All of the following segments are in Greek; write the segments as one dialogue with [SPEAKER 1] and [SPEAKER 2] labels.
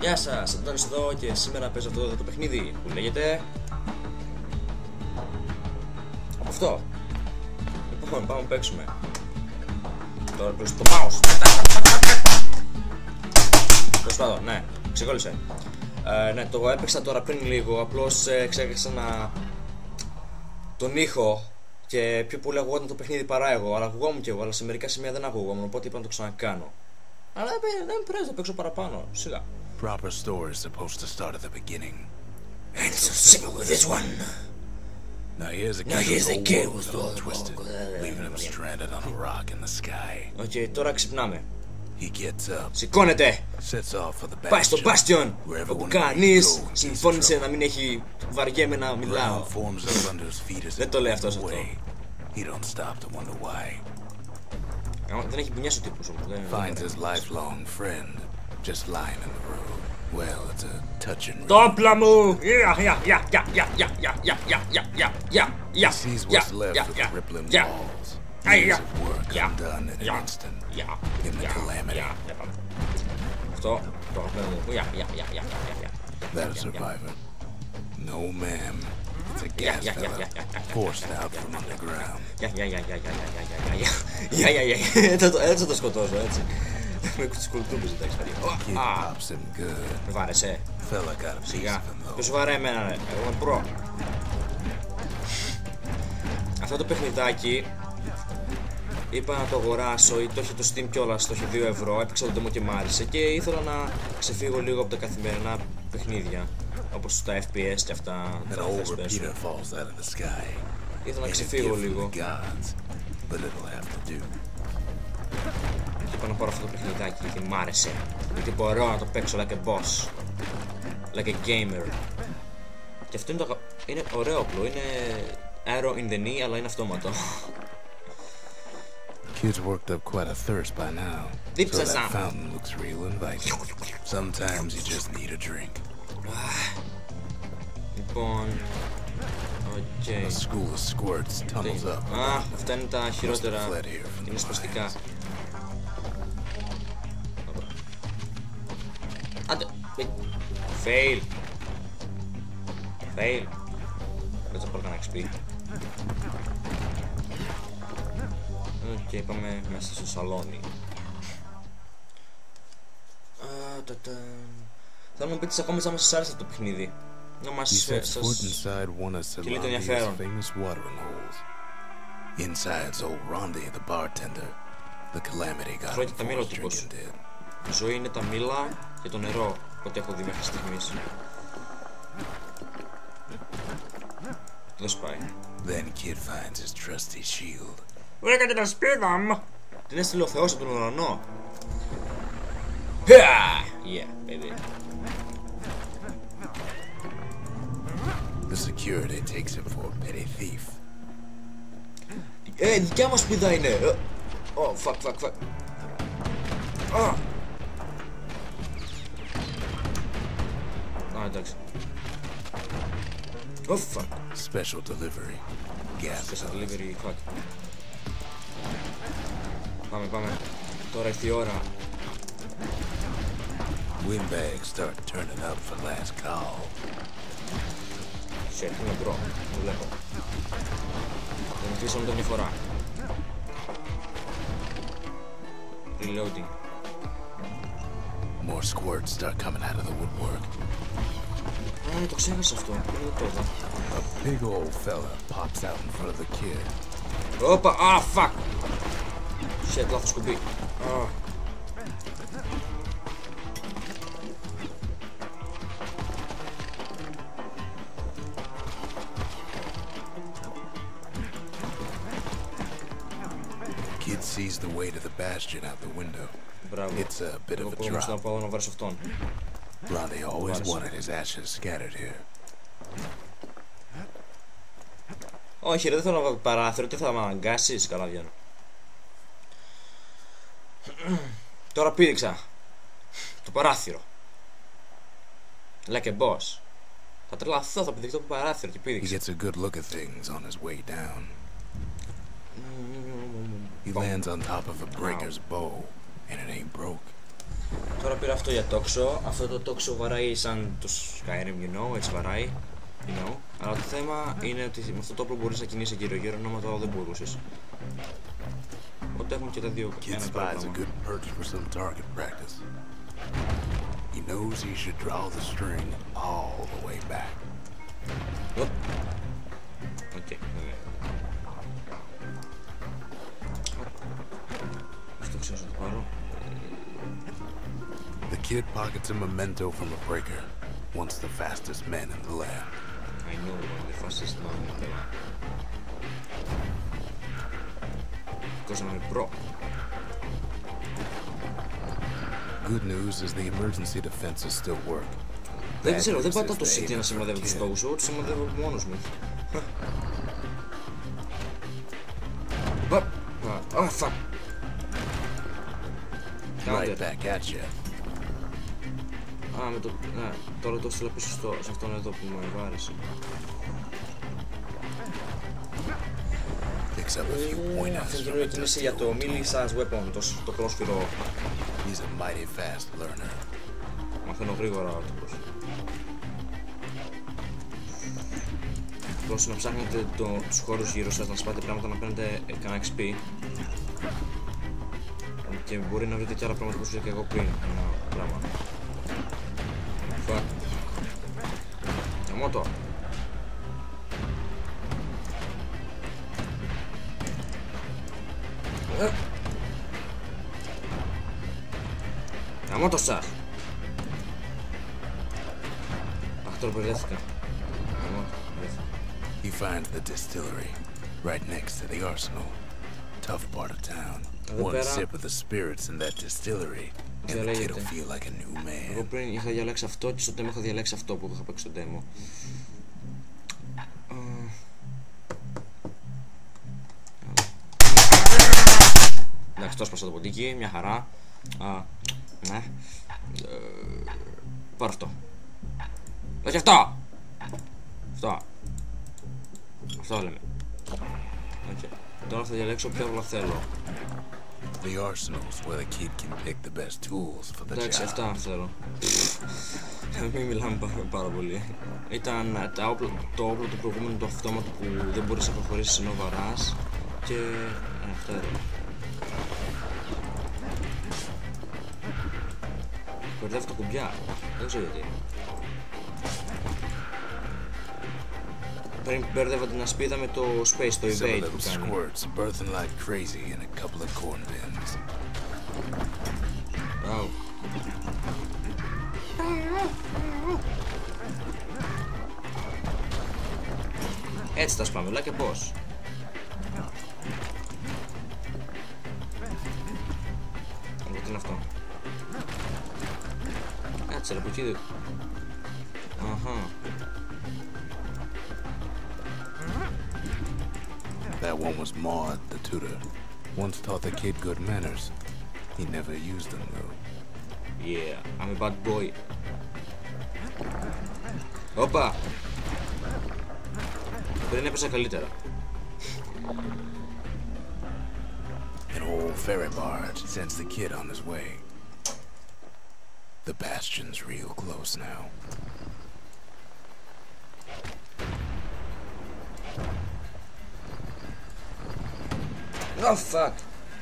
[SPEAKER 1] Γεια σας, Αντώνης εδώ και σήμερα παίζω αυτό το παιχνίδι που λέγεται... Από αυτό. Λοιπόν, πάμε να παίξουμε. Τώρα προς το mouse. Τέλος πάντων, ναι, ξεκόλλησε. Ναι, το έπαιξα τώρα πριν λίγο, απλώς ξέχασα να... τον ήχο και πιο πολύ ακουγόταν το παιχνίδι παρά εγώ. Αλλά ακουγόμουν κι εγώ, αλλά σε μερικά σημεία δεν ακουγόμουν, οπότε είπα να το ξανακάνω. Αλλά δεν πειράζει, θα παίξω παραπάνω, σιγά.
[SPEAKER 2] Proper story is supposed to start at the beginning.
[SPEAKER 1] And so simple with this one.
[SPEAKER 2] Now here's a kid who's all twisted, leaving him stranded on a rock in the sky.
[SPEAKER 1] Οκ, τώρα ξυπνάμε.
[SPEAKER 2] He gets up,
[SPEAKER 1] Σηκώνεται!
[SPEAKER 2] sets off for the
[SPEAKER 1] Πάει στο
[SPEAKER 2] bastion,
[SPEAKER 1] Bastion! Όπου κανείς συμφώνησε να μην έχει βαριέμαι να μιλάω.
[SPEAKER 2] forms up under his feet as
[SPEAKER 1] Δεν το λέει αυτός αυτό.
[SPEAKER 2] He don't stop to wonder why.
[SPEAKER 1] Δεν έχει μπουνιάσει ο τύπος όμως.
[SPEAKER 2] Finds his lifelong friend just lying in the road. Well, it's a touching.
[SPEAKER 1] Το όπλα μου!
[SPEAKER 2] He sees what's left of the rippling walls. Years of work undone in an instant. In the calamity.
[SPEAKER 1] Αυτό το όπλα μου.
[SPEAKER 2] That a survivor? No, ma'am. It's a gas fella forced out from underground.
[SPEAKER 1] Έτσι θα το σκοτώσω, έτσι. Με τις κουλτούπες δεν τα έχεις
[SPEAKER 2] Kid pops him good.
[SPEAKER 1] Με βάρεσε.
[SPEAKER 2] Fella got a piece
[SPEAKER 1] Σιγά.
[SPEAKER 2] of him though.
[SPEAKER 1] Ποιος βαρέ εμένα ρε. Εγώ είμαι προ. Αυτό το παιχνιδάκι είπα να το αγοράσω ή το είχε το Steam κιόλας, το είχε 2 ευρώ. Έπαιξα το demo και μ' άρεσε και ήθελα να ξεφύγω λίγο από τα καθημερινά παιχνίδια όπως τα FPS και αυτά.
[SPEAKER 2] An
[SPEAKER 1] Τα
[SPEAKER 2] old
[SPEAKER 1] FPS.
[SPEAKER 2] repeater falls out of the sky.
[SPEAKER 1] Ήθελα να
[SPEAKER 2] Ain't a
[SPEAKER 1] ξεφύγω
[SPEAKER 2] gift from
[SPEAKER 1] λίγο.
[SPEAKER 2] the gods, but it'll have to do.
[SPEAKER 1] Και είπα να πάρω αυτό το παιχνιδάκι γιατί μ' άρεσε. Γιατί μπορώ να το παίξω like a boss. Like a gamer. Και αυτό είναι ωραίο όπλο. Είναι arrow in the knee, αλλά είναι αυτόματο.
[SPEAKER 2] Kid's worked up quite a thirst by now,
[SPEAKER 1] Deep
[SPEAKER 2] so that
[SPEAKER 1] Shazam.
[SPEAKER 2] fountain looks real inviting. Sometimes you just need a drink.
[SPEAKER 1] Λοιπόν... Οκ.
[SPEAKER 2] A school of squirts tunnels up.
[SPEAKER 1] Α, αυτά είναι τα χειρότερα.
[SPEAKER 2] Fled here from
[SPEAKER 1] Είναι
[SPEAKER 2] the
[SPEAKER 1] σπαστικά.
[SPEAKER 2] mines.
[SPEAKER 1] Άντε. Fail. Fail. Δεν θα πάρω κανένα XP. Οκ, πάμε μέσα στο σαλόνι. Θέλω να μου πείτε ακόμα αν σας άρεσε αυτό το παιχνίδι. Να
[SPEAKER 2] He
[SPEAKER 1] μας
[SPEAKER 2] sets foot inside one of
[SPEAKER 1] Κυλεί το
[SPEAKER 2] Solandia's
[SPEAKER 1] ενδιαφέρον.
[SPEAKER 2] famous watering holes. Inside's old Rondi, the bartender. The calamity got
[SPEAKER 1] Τρώει
[SPEAKER 2] him
[SPEAKER 1] και τα μήλα ο
[SPEAKER 2] forced
[SPEAKER 1] τύπος.
[SPEAKER 2] drinking did.
[SPEAKER 1] Η ζωή είναι τα μήλα και το νερό. Ό,τι έχω δει μέχρι στιγμής. Δεν σπάει.
[SPEAKER 2] Then Kid finds his trusty shield.
[SPEAKER 1] Βρήκα την ασπίδα μου! Την έστειλε ο Θεός από τον ουρανό. Yeah, baby.
[SPEAKER 2] The security takes him for a petty thief.
[SPEAKER 1] Δικιά μας σπίδα είναι! Oh, fuck. Εντάξει. Oh, fuck.
[SPEAKER 2] Special delivery. Gas
[SPEAKER 1] Special
[SPEAKER 2] fellas.
[SPEAKER 1] delivery, fuck. Πάμε. Τώρα ήρθε η ώρα.
[SPEAKER 2] Windbags start turning up for last call.
[SPEAKER 1] Shit, είναι μπρο. Το βλέπω. Τον κλείσαμε τον μια φορά. Reloading.
[SPEAKER 2] More squirts start coming out of the woodwork.
[SPEAKER 1] Το ξέχασα αυτό. Δεν το είδα.
[SPEAKER 2] A big old fella pops out in front of the kid.
[SPEAKER 1] Όπα, fuck. Shit, λάθος κουμπί.
[SPEAKER 2] Kid sees the way to the bastion out the window.
[SPEAKER 1] Μπράβο.
[SPEAKER 2] It's a bit
[SPEAKER 1] Εγώ
[SPEAKER 2] of a
[SPEAKER 1] που όμως να
[SPEAKER 2] drop.
[SPEAKER 1] πάω να βάρεις αυτόν.
[SPEAKER 2] Ronnie always wanted his ashes scattered here.
[SPEAKER 1] Όχι ρε, δεν θέλω να βάλω παράθυρο, τι θα με αναγκάσεις, καλά βγαίνω. Τώρα πήδηξα το παράθυρο. Like a boss. Θα τρελαθώ, θα πηδηχτώ το παράθυρο και
[SPEAKER 2] He
[SPEAKER 1] πήδηξα.
[SPEAKER 2] gets a good look at things on his way down. He lands on top of a breaker's bow, and it ain't broke.
[SPEAKER 1] Τώρα πήρα αυτό για τόξο. Αυτό το τόξο βαράει σαν το Skyrim, you know, έτσι βαράει. You know. Αλλά το θέμα είναι ότι με αυτό το όπλο μπορείς να κινείσαι γύρω-γύρω, ενώ με το άλλο δεν μπορούσες. Οπότε έχουμε και τα δύο ένα πράγμα.
[SPEAKER 2] He knows he should draw the string all the way back.
[SPEAKER 1] Okay, okay. Αυτό ξέρω να το πάρω.
[SPEAKER 2] The kid pockets a memento from a breaker, once the fastest man in the land.
[SPEAKER 1] I know, the fastest man in the land. Because I'm a pro.
[SPEAKER 2] Good news is the emergency defenses still work.
[SPEAKER 1] Δεν ξέρω, δεν πατάω το City να σημαδεύω τους στόχους, εγώ τους σημαδεύω μόνος μου. Oh, fuck.
[SPEAKER 2] Right back at you.
[SPEAKER 1] Με το... Ναι, τώρα το έστειλα πίσω σε αυτόν εδώ που με βάρεσε. Αυτό είναι η κίνηση για το melee size weapon, το πρόσφυρο.
[SPEAKER 2] He's a mighty fast learner.
[SPEAKER 1] Μαθαίνω γρήγορα το πρόσφυρο. Просто να ψάχνετε τους χώρους γύρω σας, να σπάτε πράγματα, να παίρνετε κανένα XP. Και μπορεί να βρείτε και άλλα πράγματα που σου και εγώ πριν. Ένα πράγμα. Fuck. Καμώ το. Καμώ το σας. Αχ, τώρα μπερδεύτηκα.
[SPEAKER 2] He finds the distillery right next to the arsenal. Tough part of town. One sip of the spirits in that distillery and the kid'll feel like a new man.
[SPEAKER 1] Εγώ πριν είχα διαλέξει αυτό και στο demo είχα διαλέξει αυτό που είχα παίξει στο demo. Εντάξει, το έσπασα το ποντίκι, μια χαρά. Ναι. Πάρω αυτό. Όχι αυτό! Αυτό. Αυτό λέμε. Okay. Τώρα θα διαλέξω ποια όλα θέλω.
[SPEAKER 2] The arsenals where the kid can pick the best tools for the job.
[SPEAKER 1] Εντάξει, αυτά θέλω. Μην μιλάμε πάρα πολύ. Ήταν το όπλο του προηγούμενου, το αυτόματο που δεν μπορείς να προχωρήσεις ενώ βαράς. Και αυτά εδώ. Μπερδεύω τα κουμπιά. Δεν ξέρω γιατί. Πριν μπέρδευα την ασπίδα με το space, το evade που κάνει. Wow. Έτσι τα σπάμε, και πώς. Τι είναι αυτό. Κάτσε ρε, από εκεί. Αχα.
[SPEAKER 2] That one was Maud, the tutor. Once taught the kid good manners. He never used them though.
[SPEAKER 1] Yeah, I'm a bad boy. Όπα! Πριν έπαιζα καλύτερα.
[SPEAKER 2] An old ferry barge sends the kid on his way. The bastion's real close now.
[SPEAKER 1] Oh fuck!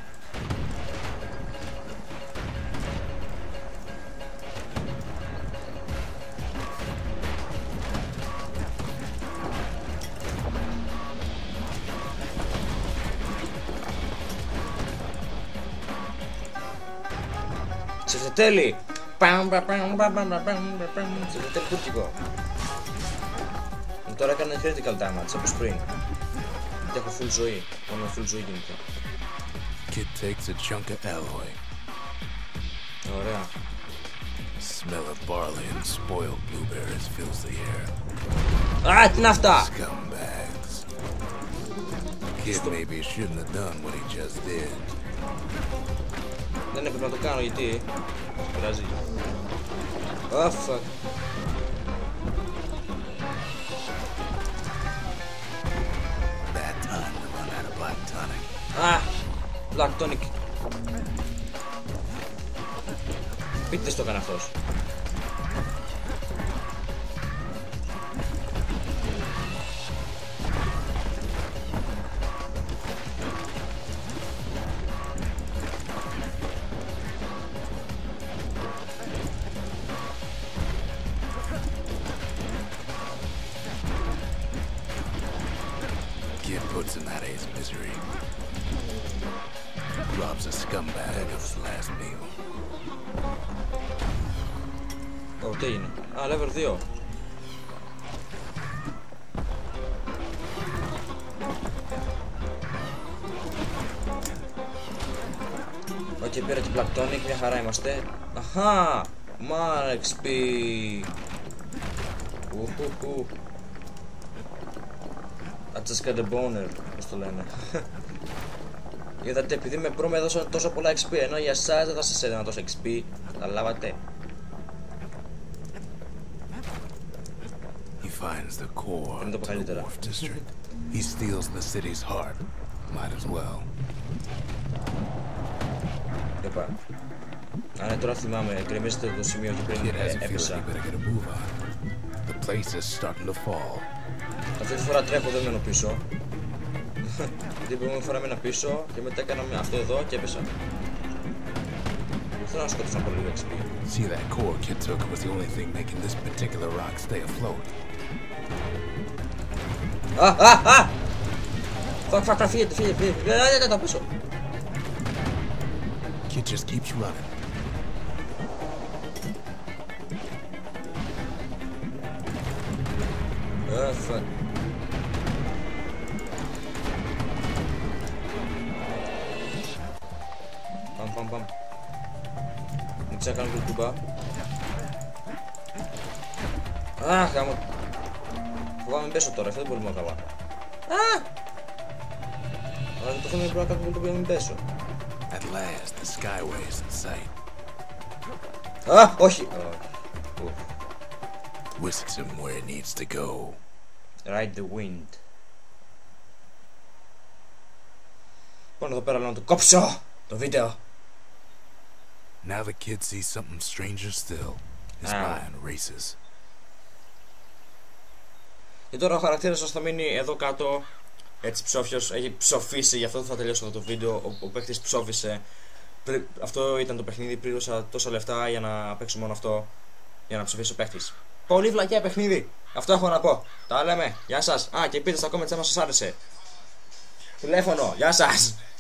[SPEAKER 1] Τσεφτετέλη! Τσεφτετέλη κούρτικο. Τώρα έκανε critical damage όπως πριν. Γιατί έχω full ζωή. Μόνο full ζωή γίνεται.
[SPEAKER 2] Kid takes a chunk of alloy.
[SPEAKER 1] Ωραία.
[SPEAKER 2] Smell of barley and spoiled blueberries fills the air.
[SPEAKER 1] Α, τι είναι αυτά!
[SPEAKER 2] Scumbags. Kid maybe shouldn't have done what he just did.
[SPEAKER 1] Δεν έπρεπε να το κάνω γιατί. Πειράζει. Oh fuck.
[SPEAKER 2] Bad time to run out of black tonic.
[SPEAKER 1] Ah, black tonic. Επίτηδες το έκανε αυτός.
[SPEAKER 2] Kid puts him out of his misery. Robs a scumbag of his last meal.
[SPEAKER 1] Τι είναι? Α, level 2. Οκ, πήρα και Blacktonic, μια χαρά είμαστε. Αχα! More XP! I just got a boner, πώς το λένε. Είδατε, επειδή με προ με έδωσαν τόσο πολλά XP, ενώ για εσάς δεν θα σας έδινα τόσο XP. Καταλάβατε.
[SPEAKER 2] He finds the core to the Wharf District. He steals the city's heart. Might as well.
[SPEAKER 1] Είπα. Αν τώρα θυμάμαι, γκρεμίζετε το σημείο και πριν έπεσα.
[SPEAKER 2] The place is starting to fall.
[SPEAKER 1] Αυτή τη φορά τρέχω, δεν μένω πίσω. Την προηγούμενη φορά μένα πίσω και μετά έκανα αυτό εδώ και έπεσα. Θέλω να σκοτώσω πολύ λίγο XP.
[SPEAKER 2] See, that core Kid took was the only thing making this particular rock stay afloat.
[SPEAKER 1] Fuck, φύγε. Δεν τα πίσω.
[SPEAKER 2] Kid just keeps running.
[SPEAKER 1] Fuck. Πάμε. Μην ξακάνω και κουμπά. Αχ, γάμο. Φοβάμαι μην πέσω τώρα, αυτό δεν μπορούμε να καλά. Αλλά το θέμα είναι να κάνω το οποίο μην πέσω.
[SPEAKER 2] At last, the skyway is in sight.
[SPEAKER 1] Όχι.
[SPEAKER 2] Whisks him where it needs to go.
[SPEAKER 1] Ride the wind. Πάνω εδώ πέρα να το κόψω το βίντεο.
[SPEAKER 2] Now the kid sees something stranger still. His mind races.
[SPEAKER 1] Και τώρα ο χαρακτήρας σας θα μείνει εδώ κάτω. Έτσι ψόφιος, έχει ψοφήσει, γι' αυτό θα τελειώσω αυτό το βίντεο. Ο παίκτης ψόφισε. Αυτό ήταν το παιχνίδι, πλήρωσα τόσα λεφτά για να παίξω μόνο αυτό. Για να ψοφήσει ο παίκτης. Πολύ βλακιά παιχνίδι. Αυτό έχω να πω. Τα λέμε. Γεια σας. Και πείτε στα comments άμα σας άρεσε. Τηλέφωνο. Γεια σας.